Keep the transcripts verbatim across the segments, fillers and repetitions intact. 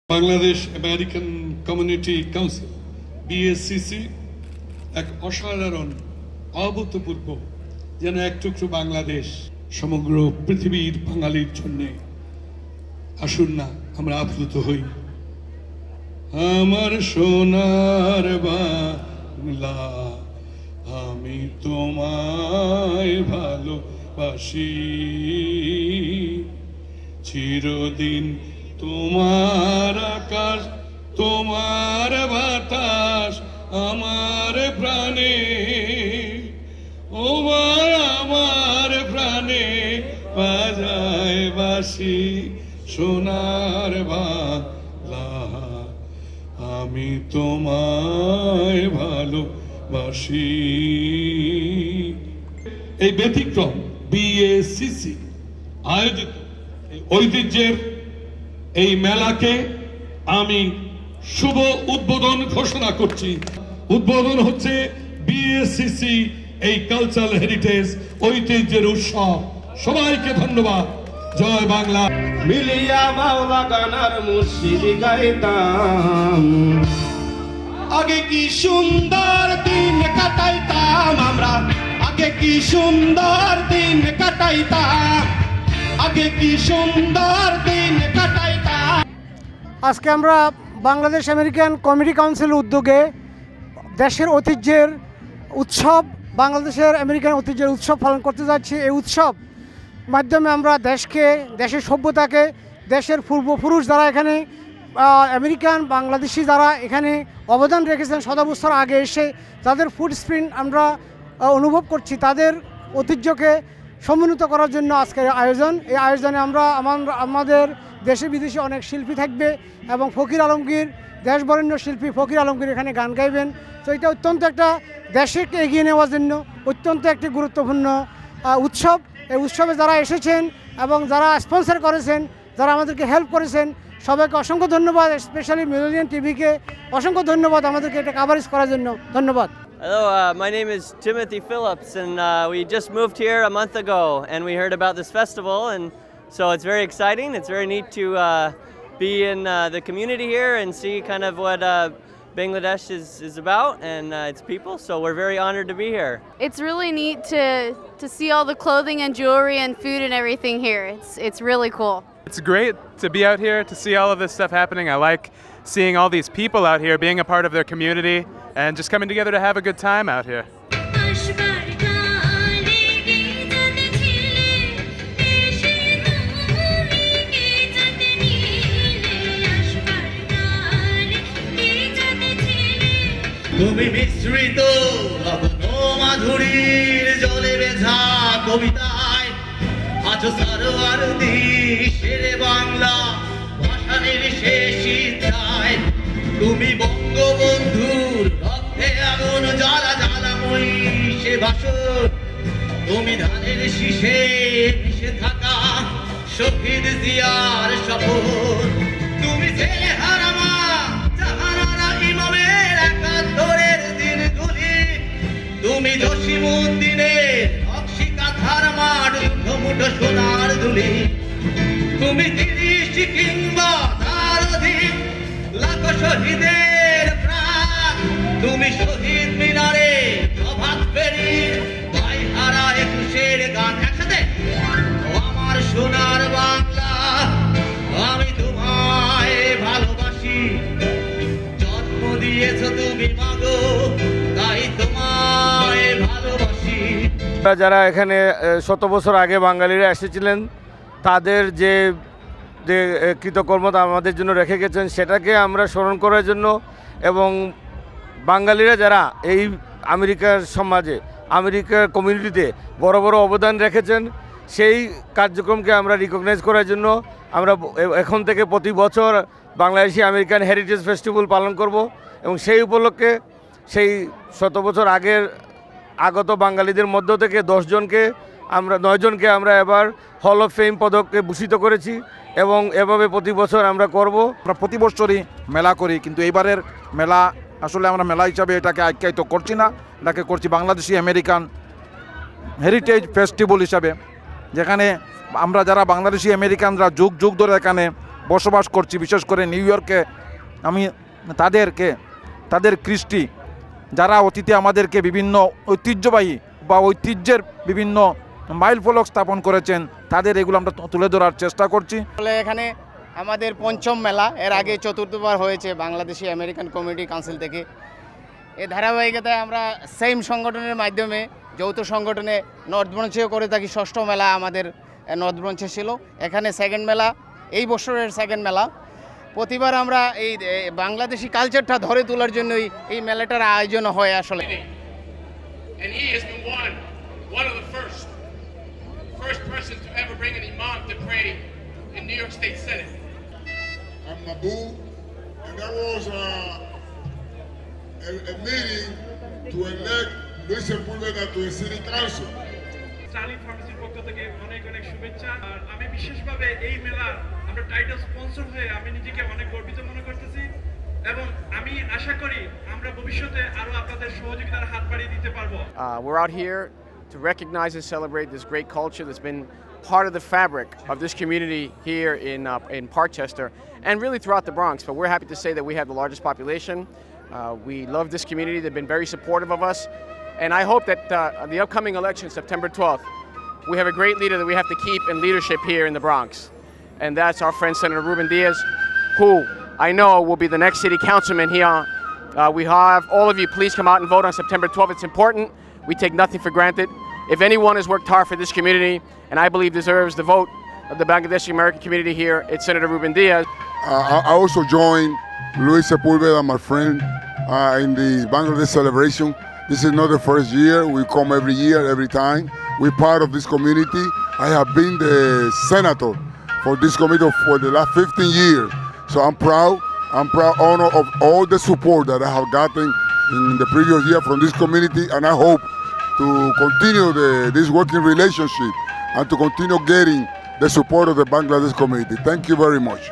Bangladesh American community council B A C C এক অসাধারণ অভূতপূর্ব যেন এক টুকরো বাংলাদেশ সমগ্র পৃথিবীর বাঙালির জন্য। আসুন না আমরা আপ্লুত হই। আমার সোনার বাংলা আমি তোমায় ভালোবাসি, চিরদিন তোমার আকাশ তোমার বাতাস আমার প্রাণে, ও আমার প্রাণে বাজায় বাঁশি সোনার বাংলা আমি তোমায় ভালোবাসি। এই ব্যতিক্রম বি এ সি সি আয়োজিত ঐতিহ্যের এই মেলাকে আমি শুভ উদ্বোধন ঘোষণা করছি। উদ্বোধন হচ্ছে বি এ সি সি এই কালচারাল হেরিটেজ ঐতিহ্যের উৎসব। সবাইকে ধন্যবাদ। জয় বাংলা। মিলিয়া বাউলা গানার মুর্শিদ গাইতাম, আগে কি সুন্দর দিন কাটাইতাম আমরা, আগে কি সুন্দর দিন কাটাইতাম, আগে কি সুন্দর দিন কাটাইতাম। আজকে আমরা বাংলাদেশ আমেরিকান কমিউনিটি কাউন্সিলের উদ্যোগে দেশের ঐতিহ্যের উৎসব, বাংলাদেশের আমেরিকান ঐতিহ্যের উৎসব পালন করতে যাচ্ছি। এই উৎসব মাধ্যমে আমরা দেশকে, দেশের সভ্যতাকে, দেশের পূর্বপুরুষ যারা এখানে আমেরিকান বাংলাদেশি যারা এখানে অবদান রেখেছেন শত বছর আগে এসে, যাদের ফুটপ্রিন্ট আমরা অনুভব করছি, তাদের ঐতিহ্যকে সমুন্নত করার জন্য আজকের আয়োজন। এই আয়োজনে আমরা আমাদের দেশে বিদেশে অনেক শিল্পী থাকবে এবং ফকির আলমগীর, দেশবরেণ্য শিল্পী ফকির আলমগীর এখানে গান গাইবেন। তো এটা অত্যন্ত একটা দেশকে এগিয়ে নেওয়ার জন্য অত্যন্ত একটি গুরুত্বপূর্ণ উৎসব। এই উৎসবে যারা এসেছেন এবং যারা স্পন্সর করেছেন, যারা আমাদেরকে হেল্প করেছেন, সবাইকে অসংখ্য ধন্যবাদ। স্পেশালি মিলেনিয়াম টিভিকে অসংখ্য ধন্যবাদ আমাদেরকে এটা কাভারেজ করার জন্য। ধন্যবাদ। Hello, uh, my name is Timothy Phillips, and uh, we just moved here a month ago, and we heard about this festival, and so it's very exciting. It's very neat to uh, be in uh, the community here and see kind of what uh, Bangladesh is, is about and uh, its people, so we're very honored to be here. It's really neat to, to see all the clothing and jewelry and food and everything here. It's, it's really cool. It's great to be out here, to see all of this stuff happening. I like seeing all these people out here, being a part of their community, and just coming together to have a good time out here. তুমি মিশ্রিত মাধুরীর জলে বেঝা কবিতায় আজ সারোয়ার দেশের বাংলা ভাষানের শেষ ইচ্ছায়, তুমি বঙ্গবন্ধুর রক্তে আগুন জ্বালা জ্বালাময়ী সে ভাষণ, তুমি ধানের শীষে মিশে থাকা শহীদ জিয়ার শপথ, তুমি ছেলে হারামা জাহানারা ইমামের একাত্তরের দিনগুলি, তুমি জসিমউদ্দিনের অক্সিকাথার মাঠ মুঠো সোনার দুলি, তুমি তিরিশ কিংবা তার অধিক লাখ শহীদের প্রাণ, তুমি শহীদ মিনারে প্রভাত ফেরি বাইহারা একুশের গান। একসাথে আমার সোনার বাংলা আমি তোমায় ভালোবাসি, জন্ম দিয়েছ তুমি মাগো তাই তোমায় ভালোবাসি। যারা এখানে শত বছর আগে বাঙালিরা এসেছিলেন, তাদের যে যে কৃতকর্মতা আমাদের জন্য রেখে গেছেন, সেটাকে আমরা স্মরণ করার জন্য, এবং বাঙালিরা যারা এই আমেরিকার সমাজে, আমেরিকার কমিউনিটিতে বড় বড় অবদান রেখেছেন, সেই কার্যক্রমকে আমরা রিকগনাইজ করার জন্য আমরা এখন থেকে প্রতি বছর বাংলাদেশি আমেরিকান হেরিটেজ ফেস্টিভ্যাল পালন করব, এবং সেই উপলক্ষে সেই শত বছর আগের আগত বাঙালিদের মধ্য থেকে দশজনকে আমরা নয়জনকে আমরা এবার হল অফ ফেম পদকে ভূষিত করেছি, এবং এভাবে প্রতি বছর আমরা করব। আমরা প্রতি বছরই মেলা করি, কিন্তু এইবারের মেলা আসলে আমরা মেলা হিসাবে এটাকে আখ্যায়িত করছি না, এটাকে করছি বাংলাদেশি আমেরিকান হেরিটেজ ফেস্টিভ্যাল হিসাবে, যেখানে আমরা যারা বাংলাদেশি আমেরিকানরা যুগ যুগ ধরে এখানে বসবাস করছি, বিশেষ করে নিউ ইয়র্কে। আমি তাদেরকে তাদের কৃষ্টি যারা অতীতে আমাদেরকে বিভিন্ন ঐতিহ্যবাহী বা ঐতিহ্যের বিভিন্ন মাইল ফলক স্থাপন করেছেন, তাদের এগুলো আমরা তুলে ধরার চেষ্টা করছি। এখানে আমাদের পঞ্চম মেলা, এর আগে চতুর্থবার হয়েছে বাংলাদেশি আমেরিকান কমিউনিটি কাউন্সিল থেকে। এই ধারাবাহিকতায় আমরা সেম সংগঠনের মাধ্যমে যৌথ সংগঠনে নর্থ ব্রঞ্চেও করে থাকি। ষষ্ঠ মেলা আমাদের নর্থ ব্রঞ্চে ছিল, এখানে সেকেন্ড মেলা, এই বছরের সেকেন্ড মেলা। প্রতিবার আমরা এই বাংলাদেশি কালচারটা ধরে তোলার জন্যই এই মেলাটার আয়োজন হয় আসলে। And he has been one, one of the first, first person to ever bring an imam to pray in New York State Senate. I'm Mabu, and that was uh, a, a meeting to elect Luis Sepulveda to the city council. Starling ফার্মেসির পক্ষ থেকে অনেক অনেক শুভেচ্ছা। আর আমি বিশেষভাবে এই মেলার আমরা টাইটেল স্পন্সর হয়ে আমি নিজেকে অনেক গর্বিত মনে করতেছি এবং আমি আশা করি আমরা ভবিষ্যতে আরো আপনাদের সহযোগিতার হাত বাড়িয়ে দিতে পারবো। We're out here to recognize and celebrate this great culture that's been part of the fabric of this community here in uh, in Parkchester and really throughout the Bronx. But we're happy to say that we have the largest population. Uh, we love this community. They've been very supportive of us. And I hope that uh, the upcoming election, September twelfth, we have a great leader that we have to keep in leadership here in the Bronx. And that's our friend Senator Ruben Diaz, who I know will be the next city councilman here. Uh, we have all of you, please come out and vote on September twelfth. It's important. We take nothing for granted. If anyone has worked hard for this community, and I believe deserves the vote of the Bangladeshi American community here, it's Senator Ruben Diaz. Uh, I also joined Luis Sepulveda, my friend, uh, in the Bangladesh celebration. This is not the first year. We come every year, every time. We're part of this community. I have been the senator for this committee for the last fifteen years. So I'm proud. I'm proud honor of all the support that I have gotten in the previous year from this community, and I hope to continue the, this working relationship and to continue getting the support of the Bangladesh community. Thank you very much.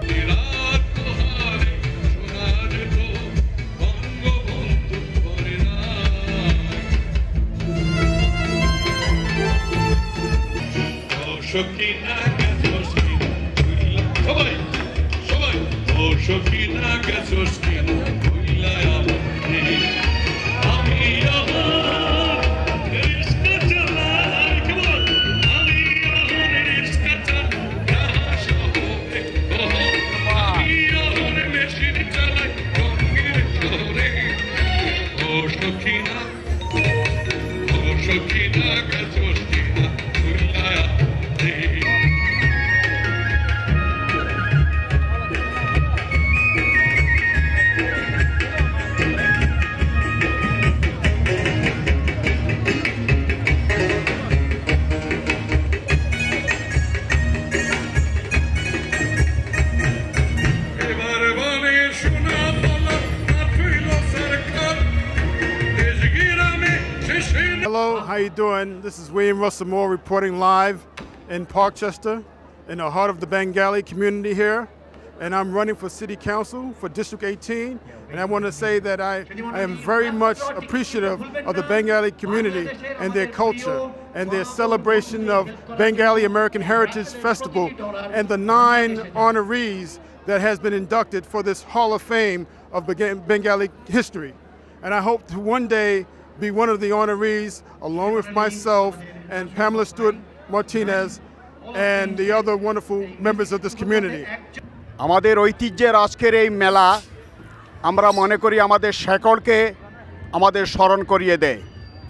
Hello, how you doing? This is William Russell Moore reporting live in Parkchester, in the heart of the Bengali community here. And I'm running for City Council for District eighteen. And I want to say that I, I am very much appreciative of the Bengali community and their culture and their celebration of Bengali American Heritage Festival and the nine honorees that has been inducted for this Hall of Fame of Bengali history. And I hope to one day be one of the honorees, along with myself and Pamela Stewart Martinez and the other wonderful members of this community. আমাদের ঐতিহ্যের আজকের এই মেলা আমরা মনে করি আমাদের শেকড়কে আমাদের স্মরণ করিয়ে দেয়।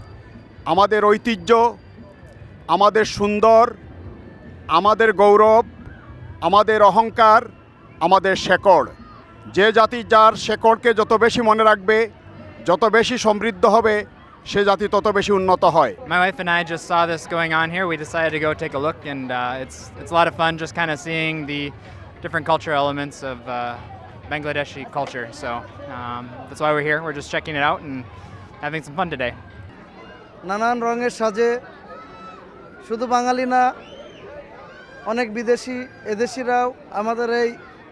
আমাদের ঐতিহ্য, আমাদের সুন্দর, আমাদের গৌরব, আমাদের অহংকার, আমাদের শেকড়। যে জাতি যার শেকড়কে যত বেশি মনে রাখবে, যত বেশি সমৃদ্ধ হবে, সে জাতি তত বেশি উন্নত হয়। My wife and I just saw this going on here. We decided to go take a look, and uh, it's it's a lot of fun just kind of seeing the different cultural elements of uh, Bangladeshi culture. So um, that's why we're here. We're just checking it out and having some fun today. নানান রঙের সাজে শুধু বাঙালি না, অনেক বিদেশি এদেশিরাও আমাদের এই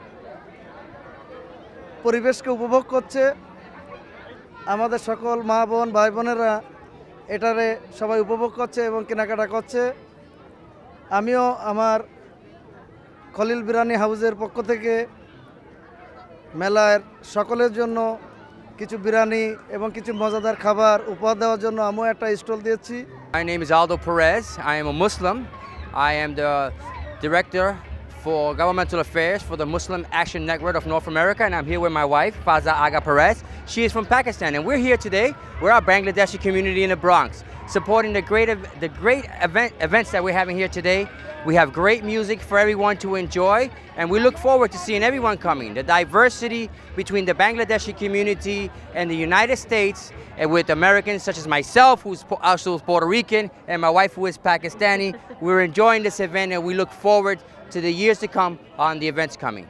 পরিবেশকে উপভোগ করছে। আমাদের সকল মা বোন ভাই বোনেরা এটারে সবাই উপভোগ করছে এবং কেনাকাটা করছে। আমিও আমার খলিল বিরিয়ানি হাউসের পক্ষ থেকে মেলার সকলের জন্য কিছু বিরিয়ানি এবং কিছু মজাদার খাবার উপহার দেওয়ার জন্য আমিও একটা স্টল দিয়েছি। My name is Aldo Perez. I am a Muslim. I am the director for governmental affairs for the Muslim Action Network of North America, and I'm here with my wife, Faza Aga Perez. She is from Pakistan, and we're here today. We're our Bangladeshi community in the Bronx, supporting the great, the great event, events that we're having here today. We have great music for everyone to enjoy, and we look forward to seeing everyone coming. The diversity between the Bangladeshi community and the United States, and with Americans such as myself, who's also Puerto Rican, and my wife, who is Pakistani. We're enjoying this event, and we look forward to the years to come on the events coming.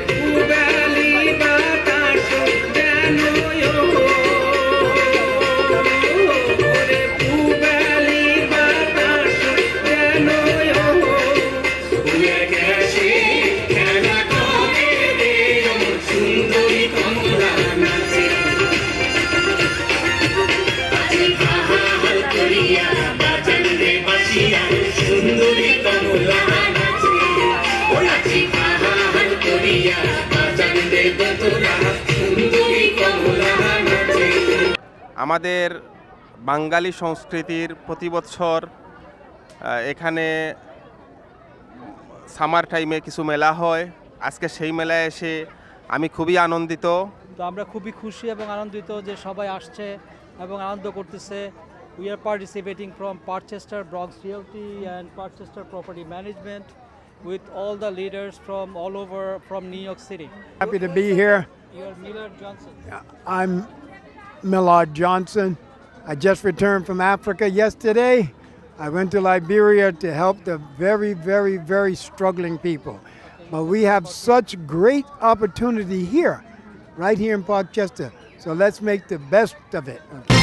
আমাদের বাঙালি সংস্কৃতির প্রতি বছর এখানে summer টাইমে কিছু মেলা হয়। আজকে সেই মেলায় এসে আমি খুবই আনন্দিত। তো আমরা খুবই খুশি এবং আনন্দিত যে সবাই আসছে এবং আনন্দ করতেছে। We are participating from Parkchester, Bronx Realty and Parkchester Property Management with all the leaders from all over from New York City. Happy to be here. You're Millard Johnson. I'm Millard Johnson. I just returned from Africa yesterday. I went to Liberia to help the very, very, very struggling people. But we have such great opportunity here, right here in Parkchester. So let's make the best of it.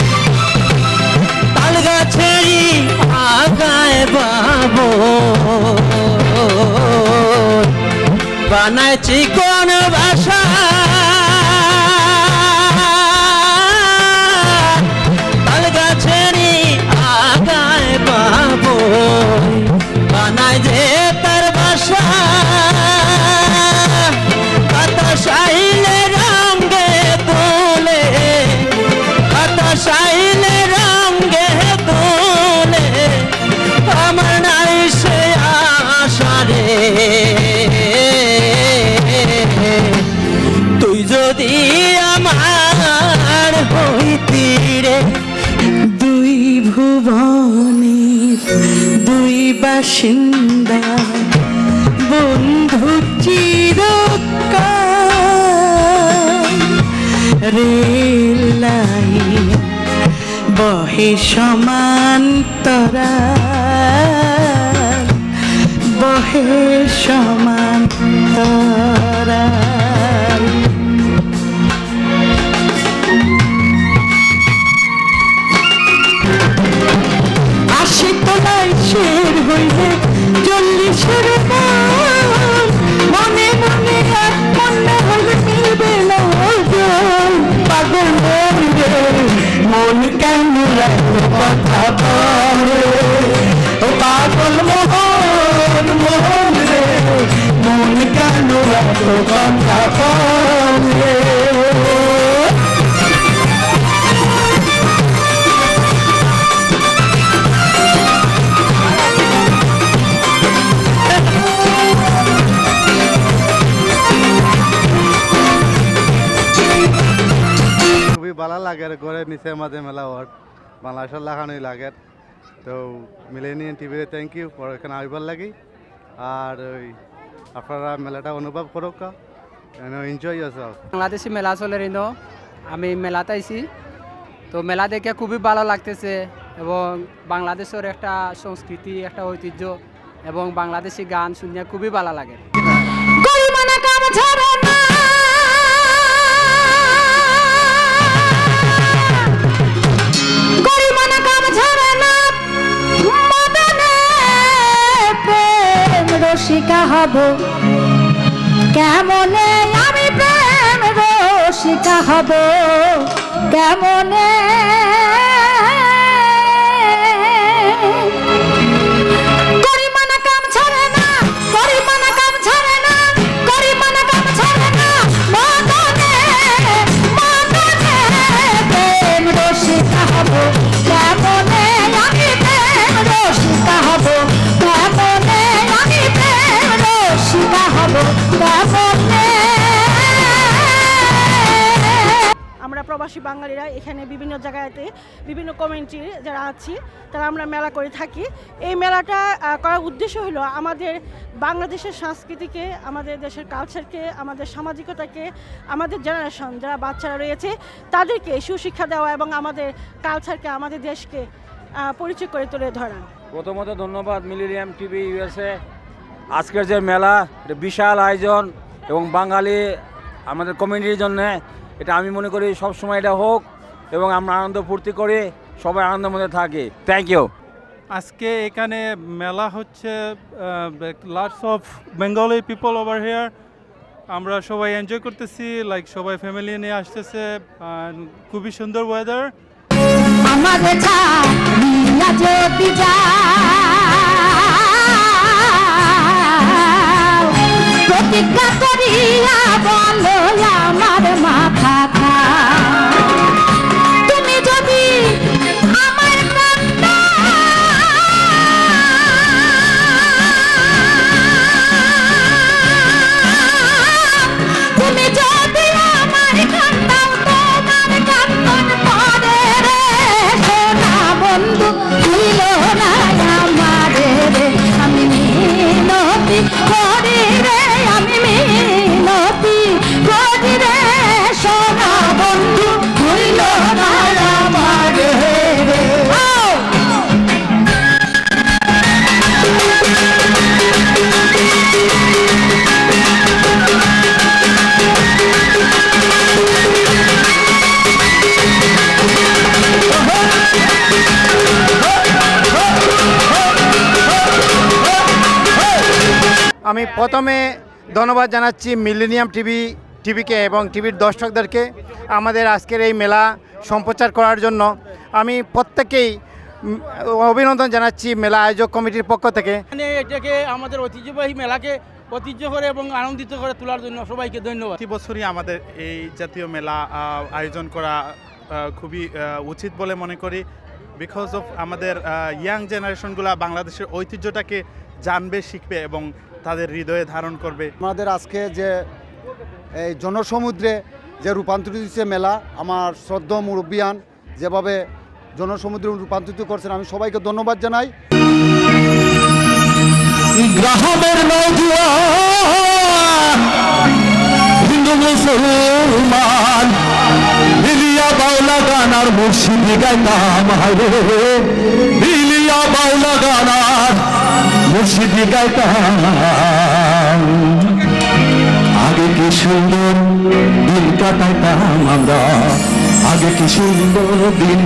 তুই যদি আমার হইতিরে দুই ভুবনে দুই বাসিন্দা বন্ধু চিরকাল rail line বহে সমান্তরাল বহে সমান্তরাল আশি তোলাই শের হইলে চল্লিশের মান মনে মনে এক মনে হলে মিলবে না ওজন পাগল মন রে মন কেন রাখো কথা বলে ও পাগল মোহন মোহন রে মন কেন রাখো কথা বলে ভালো লাগে ঘরে নিচে মাঝে মেলা হওয়ার বাংলাদেশের লাগানোই লাগে তো মিলেনিয়ান টিভিতে থ্যাংক ইউ পর এখানে আইবার লাগি আর ওই আপনারা মেলাটা অনুভব করুক এনজয় yourself বাংলাদেশি মেলা চলে রিন আমি মেলাতে আইছি তো মেলা দেখে খুবই ভালো লাগতেছে এবং বাংলাদেশের একটা সংস্কৃতি একটা ঐতিহ্য এবং বাংলাদেশি গান শুনে খুবই ভালো লাগে গরিমানা কাম ছাড়ে না গরিমানা কাম ছাড়ে না মদনে প্রেম রসিকা হব কেমনে আমি প্রেম রসিকা হব কেমনে গরিমানা কাম ছাড়ে না গরিমানা কাম ছাড়ে প্রবাসী বাঙালিরা এখানে বিভিন্ন জায়গাতে বিভিন্ন কমিউনিটির যারা আছি তারা আমরা মেলা করে থাকি। এই মেলাটা করার উদ্দেশ্য হলো আমাদের বাংলাদেশের সংস্কৃতিকে, আমাদের দেশের কালচারকে, আমাদের সামাজিকতাকে, আমাদের জেনারেশন যারা বাচ্চারা রয়েছে তাদেরকে সুশিক্ষা দেওয়া এবং আমাদের কালচারকে, আমাদের দেশকে পরিচয় করে তুলে ধরা। প্রথমত ধন্যবাদ মিলেনিয়াম টিভি ইউএসএ। আজকের যে মেলা এটা বিশাল আয়োজন এবং বাঙালি আমাদের কমিউনিটির জন্য এটা আমি মনে করি সবসময় এটা হোক এবং আমরা আনন্দ ফুর্তি করি, সবাই আনন্দের মধ্যে থাকি। Thank you. আজকে এখানে মেলা হচ্ছে, lots of Bengali people over here. আমরা সবাই এনজয় করতেছি, লাইক সবাই ফ্যামিলি নিয়ে আসতেছে, খুবই সুন্দর ওয়েদার। আমাদের ছাড়িয়া যদি যাও প্রতিজ্ঞা করিয়া বলো আমার মাথা খা। তুমি যদি আমার কান্না তুমি যদি আমার কান্দাও তোমার কান্দন পরে রে সোনা বন্ধু ভুল না আমারে রে। আমি মিনতি করি রে, আমি মিনতি করি রে সোনা বন্ধু ভুল না আমারে রে। আমি প্রথমে ধন্যবাদ জানাচ্ছি মিলেনিয়াম টিভি টিভিকে এবং টিভির দর্শকদেরকে আমাদের আজকের এই মেলা সম্প্রচার করার জন্য। আমি প্রত্যেকেই অভিনন্দন জানাচ্ছি মেলা আয়োজক কমিটির পক্ষ থেকে। এটাকে আমাদের ঐতিহ্যবাহী মেলাকে ঐতিহ্য করে এবং আনন্দিত করে তোলার জন্য সবাইকে ধন্যবাদ। প্রতি বছরই আমাদের এই জাতীয় মেলা আয়োজন করা খুবই উচিত বলে মনে করি, বিকজ অফ আমাদের ইয়াং জেনারেশনগুলো বাংলাদেশের ঐতিহ্যটাকে জানবে, শিখবে এবং তাদের হৃদয়ে ধারণ করবে। আমাদের আজকে যে এই জনসমুদ্রে যে রূপান্তরিত হচ্ছে মেলা, আমার শ্রদ্ধা মুরব্বিয়ান যেভাবে জনসমুদ্রে রূপান্তরিত করছেন, আমি সবাইকে ধন্যবাদ জানাই। গ্রামের নওজোয়ান হিন্দু মুসলমান মিলিয়া বাউলা গানার মুর্শিদি গাইতাম হায়রে, মিলিয়া বাউলা গানার মুর্শিদি গাইতাম। আগে কি সুন্দর দিন কাটাইতাম আমরা, আগে কি সুন্দর দিন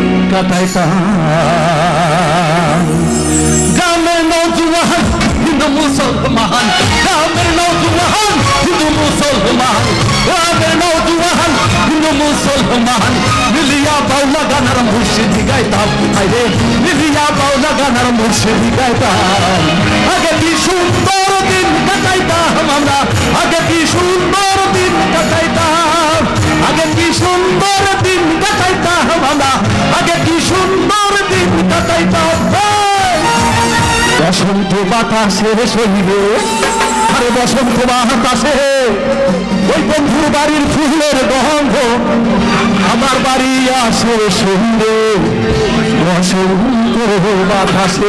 কাটাইতাম। গ্রামের নওজোয়ান হিন্দু মুসলমান, গ্রামের নওজোয়ান হিন্দু মুসলমান, গ্রামের নওজোয়ান হিন্দু মুসলমান মিলিয়া বাউলা গানার মুর্শিদি গাইতাম হায়রে, মিলিয়া বাউলা গানার মুর্শিদি গাইতাম। আগে কি সুন্দর দিন কাটাইতাম আমরা, আগে কি সুন্দর দিন কাটাইতাম, আগে কি সুন্দর দিন কাটাইতাম আমরা, আগে কি সুন্দর দিন কাটাইতাম। বসন্ত বাতাসে সইবে, আরে বসন্ত বাতাসে ওই বন্ধুর বাড়ির ফুলের গন্ধ আমার বাড়ি আসে সইবে। বসন্ত বাতাসে,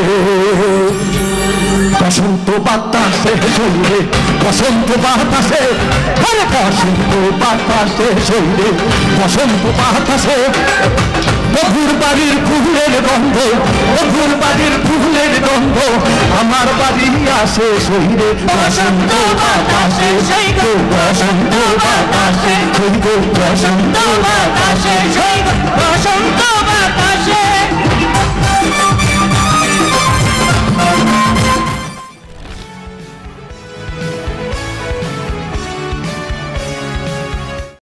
বসন্ত বাতাসে সইবে, বসন্ত বাতাসে, আরে বসন্ত বাতাসে সইবে, বসন্ত বাতাসে বন্ধুর বাড়ির ফুলের গন্ধ, বন্ধুর বাড়ির ফুলের গন্ধ আমার বাড়ি আসে সইবে। বসন্ত বাতাসে সইবে, বসন্ত বাতাসে সইবে, বসন্ত বাতাসে সইবে, বসন্ত